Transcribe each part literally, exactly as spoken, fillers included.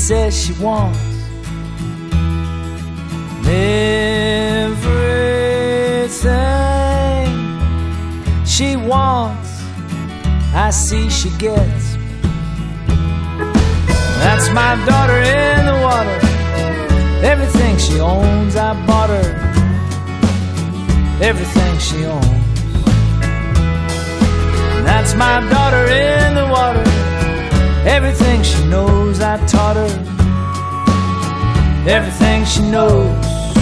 says she wants everything she wants, I see she gets. That's my daughter in the water. Everything she owns, I bought her. Everything she owns. That's my daughter in the water. Everything she knows, I taught her. Everything she knows.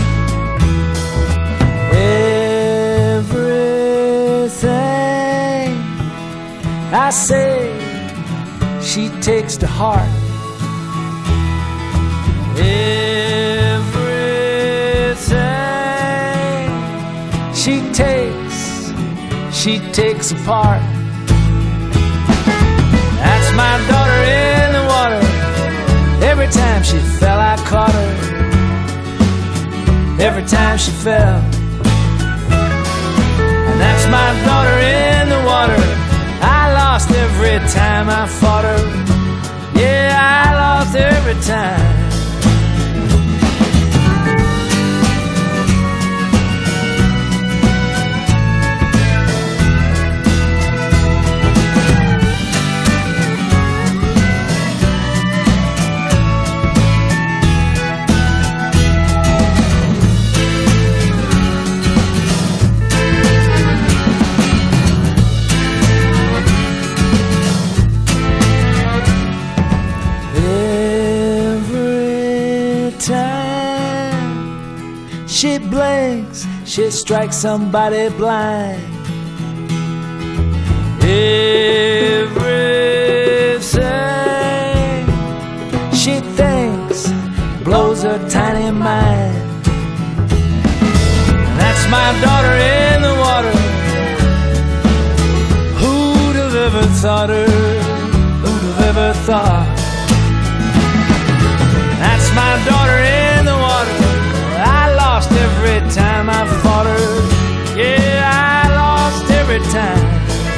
Everything I say, she takes to heart. Everything she takes, she takes apart. That's my daughter in the water. Every time she fell, I caught her. Every time she fell. And that's my daughter in the water. I lost every time I fought her. Yeah, I lost every time. She blinks, she strikes somebody blind. Everything she thinks blows her tiny mind. That's my daughter in the water. Who'd have ever thought her? Who'd have ever thought? That's my daughter in the water. I lost every time I fought her. Yeah, I lost every time.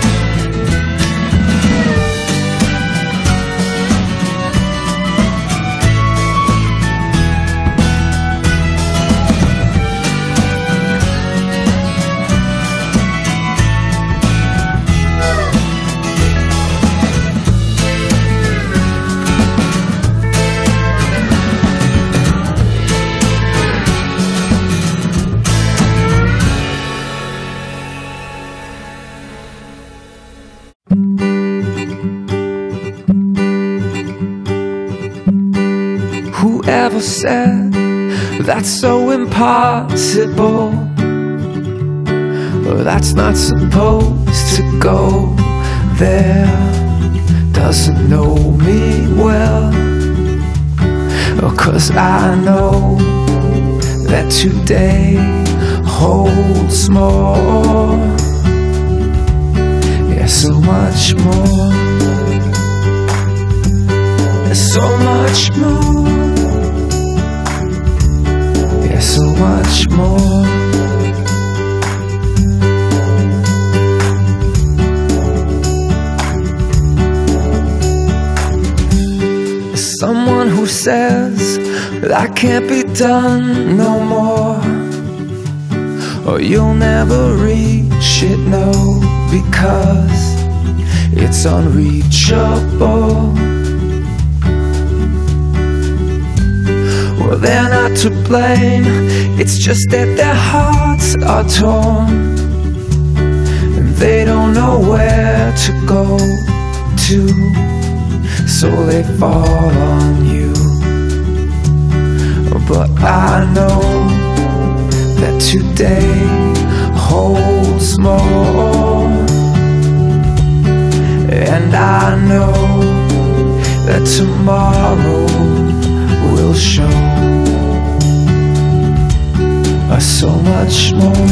Whoever said that's so impossible? Well, that's not supposed to go there. Doesn't know me well. Oh, 'cause I know that today holds more. Yeah, so much more. So much more. Yeah, so much more. Someone who says that can't be done no more, or you'll never reach it, no, because it's unreachable. Well, they're not to blame, it's just that their hearts are torn, and they don't know where to go to, so they fall on you. But I know that today holds more, and I know that tomorrow will show us so much more,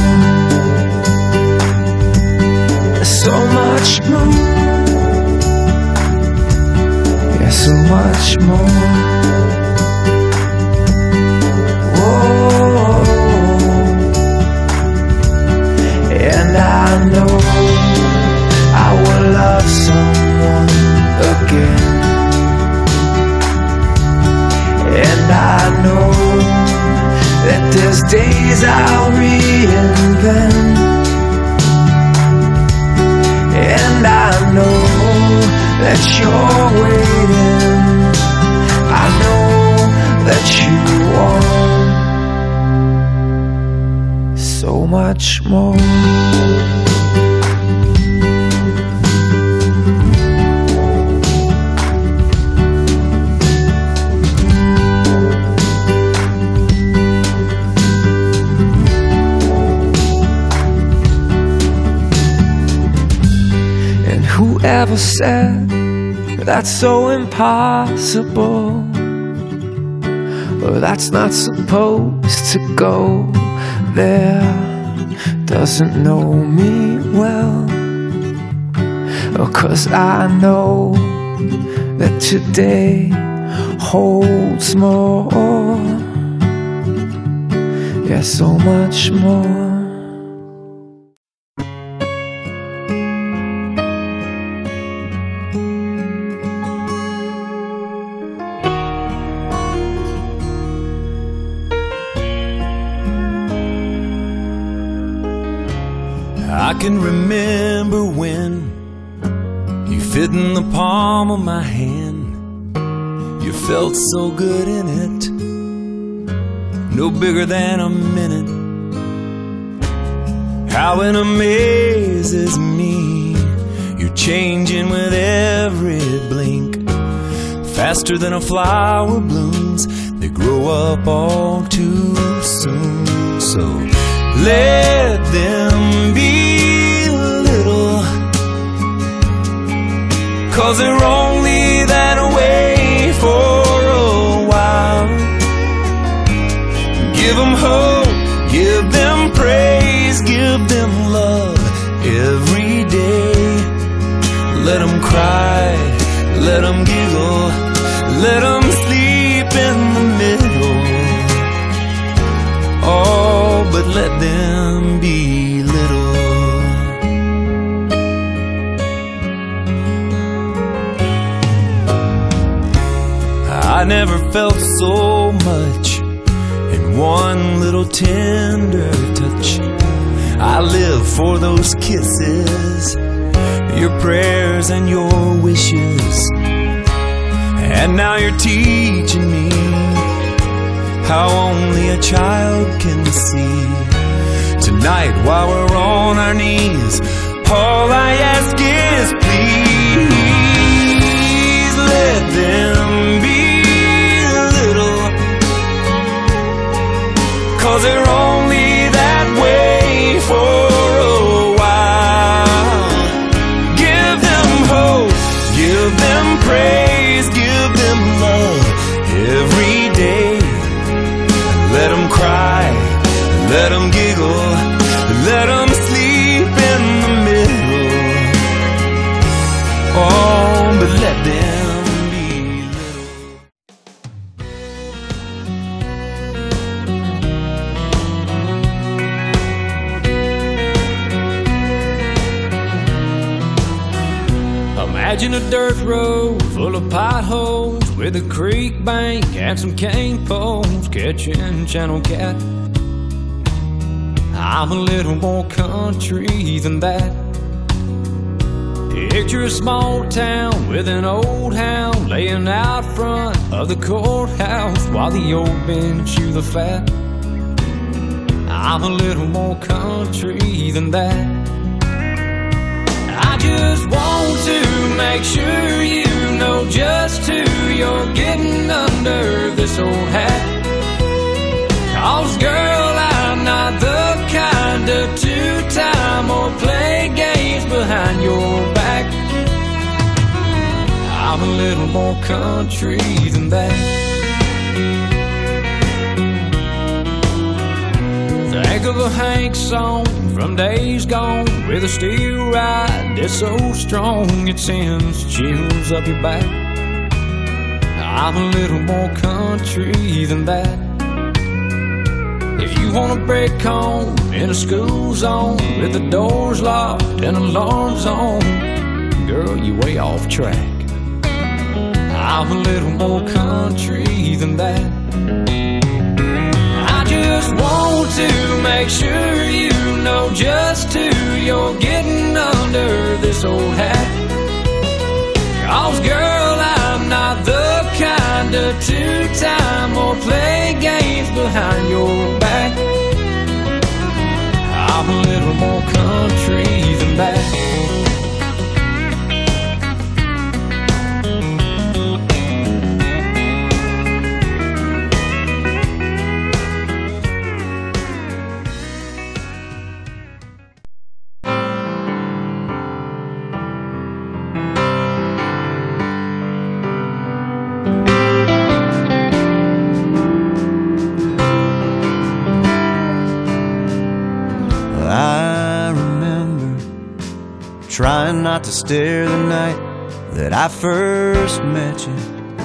so much more, yeah, so much more. Whoa. And I know I will love someone again. days I'll reinvent. And I know that you're waiting. I know that you want so much more. Whoever said that's so impossible, or that's not supposed to go there, doesn't know me well. Oh, 'cause I know that today holds more, yeah, so much more. I can remember when you fit in the palm of my hand. You felt so good in it, no bigger than a minute. How it amazes me, you're changing with every blink, faster than a flower blooms. They grow up all too soon. So let them be little, 'cause they're only that way for a while. Give them hope, give them praise, give them love every day. Let them cry, let them giggle, let them sleep in the middle. Oh, but let them be little. I never felt so much in one little tender touch. I live for those kisses, your prayers and your wishes. And now you're teaching me how only a child can see. Tonight while we're on our knees, all I ask is please let them be little, 'cause they're only that way for a while. Give them hope, give them praise, give them love every day. Let them cry, let them giggle, let them sleep in the middle. Oh, but let them be little. Imagine a dirt road full of potholes with a creek bank and some cane poles catching channel cat. I'm a little more country than that. Picture a small town with an old hound laying out front of the courthouse while the old men chew the fat. I'm a little more country than that. I just want to make sure you know just who you're getting under this old hat. 'Cause girl, I'm not the kind of two-time or play games behind your back. I'm a little more country than that. Think of a Hank song from days gone with a steel ride that's so strong it sends chills up your back. I'm a little more country than that. If you wanna break home in a school zone with the doors locked and alarms on, girl, you way off track. I'm a little more country than that. I just want to make sure you know just who you're getting under this old hat. 'Cause girl, I'm not the kind of two-time or play games behind your back. I'm a little more country than that. Trying not to stare the night that I first met you.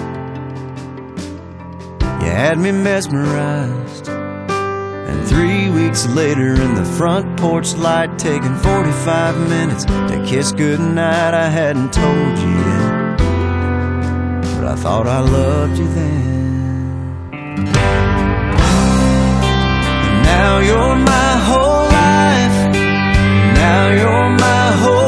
You had me mesmerized, and three weeks later in the front porch light, taking forty-five minutes to kiss goodnight. I hadn't told you yet, but I thought I loved you then. And now you're my whole life. Now you're my whole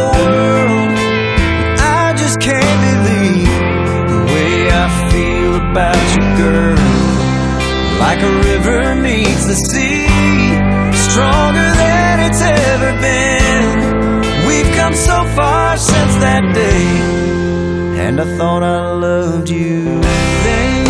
about you, girl. Like a river meets the sea, stronger than it's ever been. We've come so far since that day, and I thought I loved you then.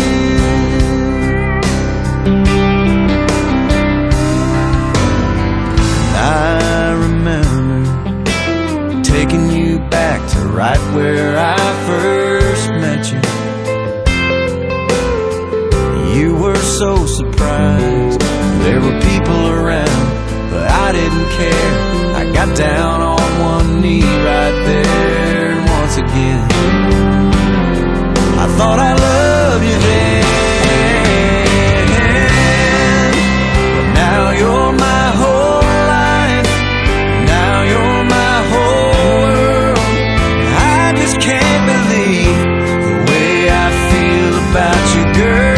I remember taking you back to right where I first met you. You were so surprised, there were people around, but I didn't care. I got down on one knee right there, and once again I thought I loved you then. But now you're my whole life. Now you're my whole world. I just can't believe the way I feel about you, girl.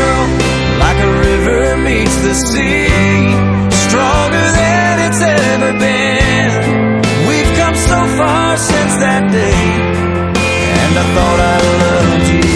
The sea, stronger than it's ever been. We've come so far since that day, and I thought I loved you.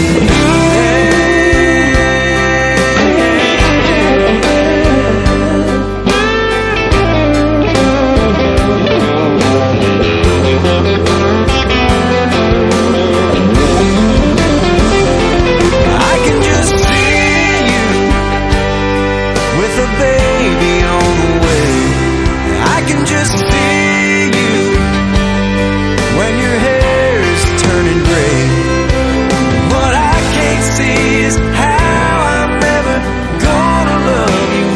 I can just see you with a baby on the way. I can just see you when your hair is turning gray. What I can't see is how I'm never gonna love you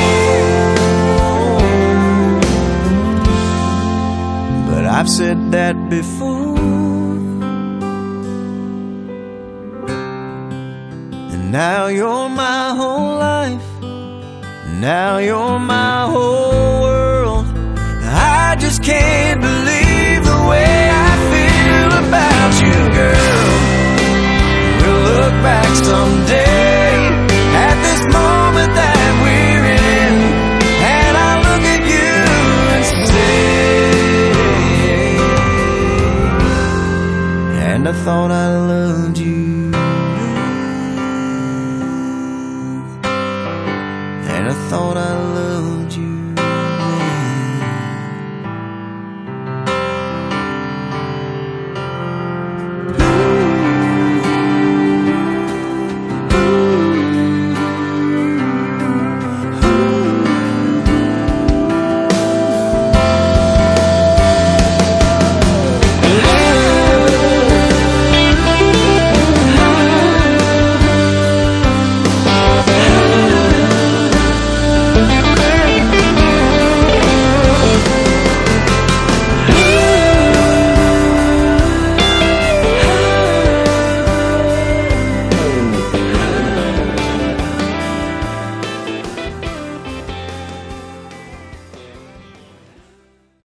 more. But I've said that before, and now you're my whole life. Now you're my whole world. I just can't believe the way I feel about you, girl. We'll look back someday at this moment that we're in, and I look at you and say, and I thought I loved you. I thought I